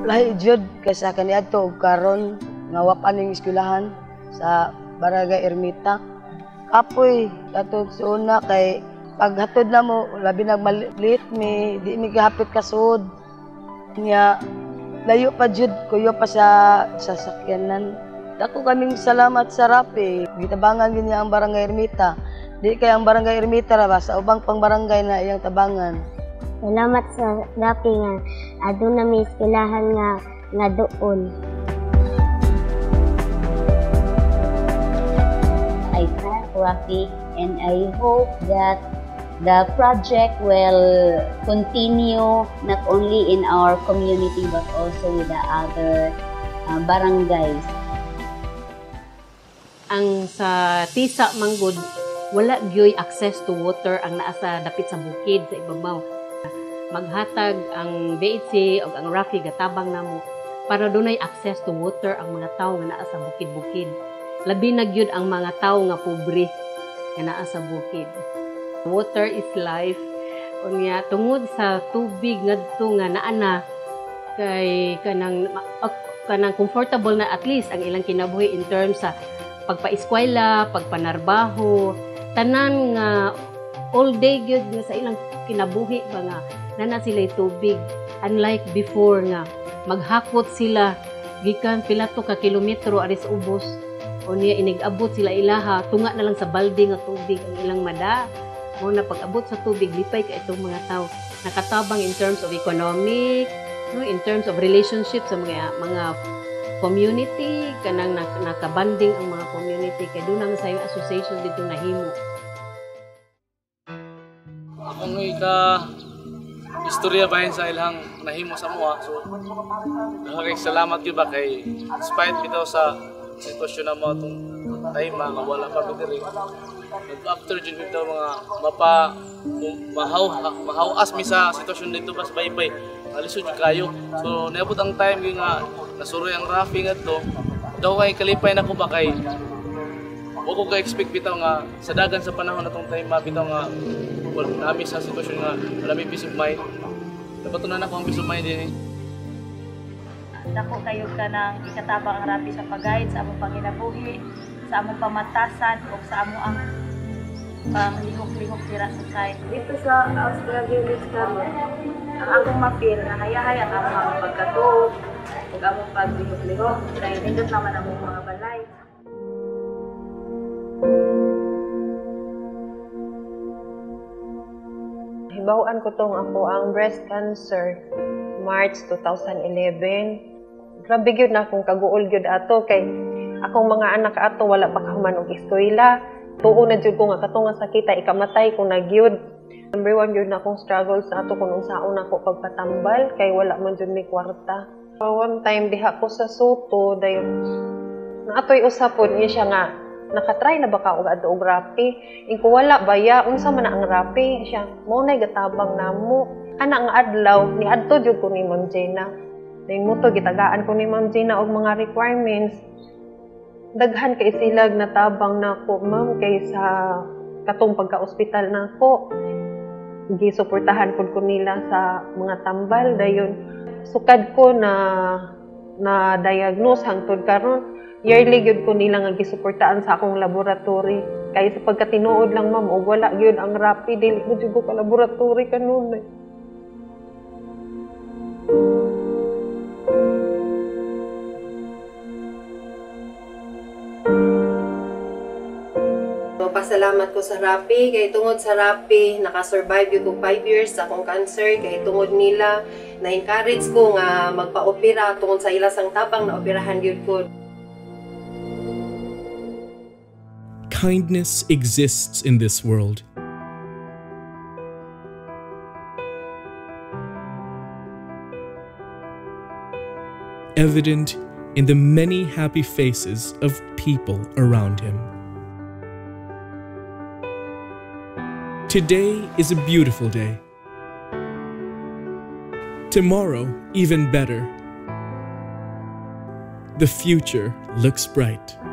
Lahi jud kaysa kaniadto og karon nga wapan ning eskwelahan sa Barangay Ermita. Apoy katong una kay paghatod na mo labi nagmalit mi di mi gahapit kasud niya layo pa jud kuyo pa sa sasakyanan. Dako kaming salamat sa RAFI gitabangan gid niya ang Barangay Ermita. Di kay ang Barangay Ermita ra ba sa ubang pang barangay na iyang tabangan. Salamat sa RAFI nga aduna mi eskwelahan nga doon. I thank RAFI and I hope that the project will continue not only in our community but also with the other barangays. Ang sa Tisa Manggod, wala gyoy access to water ang naa sa dapit sa bukid sa ibabaw. Maghatag ang DHC o ang RAFI gatabang namo para dunay access to water ang mga tawo nga naa sa bukid-bukid. Labi na gyud ang mga tawo nga pobre nga naa sa bukid. Water is life. Unya tungod sa tubig ngadto nga naa na kay kanang comfortable na at least ang ilang kinabuhi in terms sa pagpa-eskwela, pagpanarbaho, tanan nga all day gyud nga sa ilang kinabuhi ba nga nana sila tubig. Unlike before nga maghakot sila gikan pila to ka kilometro aris ubos. Unya inigabot sila ilaha tunga na lang sa balde nga tubig ang ilang mada. Mo na pag-abot sa tubig lipay ka itong mga tao nakatabang in terms of economic, no, in terms of relationship sa mga community kanang nakabanding ang mga community kay dunang sayo association dito nahimo. Akong istorya bahin sa ilang nahimo sa mua. So salamat gyud ba kay despite bitaw sa sitwasyon na mo itong time nga wala pa diri. After jud bitaw mga mahawas mi sa sitwasyon dito pas baybay. Alisod kayo. So niabot ang time nga nasuroy ang RAFI ngadto. Daw kay kalipay na ko ba kay wa ko ka-expect bitaw nga sa dagan sa panahon natong time bitaw nga wala nami sa sitwasyon nga wala may peace of mind. Napatunan ako ang peace of mind din. Dako kayo ka ng ikatabang ang RAFI sa pag-guide sa among panginabuhi, sa among pamantasan o sa among ang lihok-lihok dira sa site. Dito sa Australia karon, ang akong mapil na hayay ang among pagkatuog ug among paglihok-lihok dahil nindot naman ang mga balay. Hibawan ko tong ako ang breast cancer March 2011. Grabe gyud na akong kaguol gyud ato kay akong mga anak ato wala pa kahuman og eskwela. Tuo na jud ko nga katong nga sakita ikamatay ko na gyud. Number 1 gyud na akong struggle sa ato kung unsaon ako pagpatambal kay wala man jud mi kwarta. One time diha ko sa Soto dayon na atoy usapon niya siya nga nakatry na ba ka og adto og RAFI? Ingko wala baya unsa man ang RAFI? Siya mo nay gatabang namo. Ana nga adlaw ni adto jud ko ni Ma'am Jenna. Dayon mo to gitagaan ko ni Ma'am Jenna og mga requirements. Daghan kay silag natabang nako ma'am kay sa katong pagka-ospital nako. Gisuportahan pud ko nila sa mga tambal dayon sukad ko na diagnose hangtod karon yearly gyud ko nila nga gisuportahan sa akong laboratory kay sa pagkatinuod lang ma'am og wala gyud ang RAFI dili ko jud ko ka laboratory kanon. Pasalamat ko sa RAFI kay tungod sa RAFI naka-survive gyud ko 5 years sa akong cancer kay tungod nila na-encourage ko nga magpa-opera tungod sa ila sang tabang na operahan gyud ko. Kindness exists in this world. Evident in the many happy faces of people around him. Today is a beautiful day. Tomorrow, even better. The future looks bright.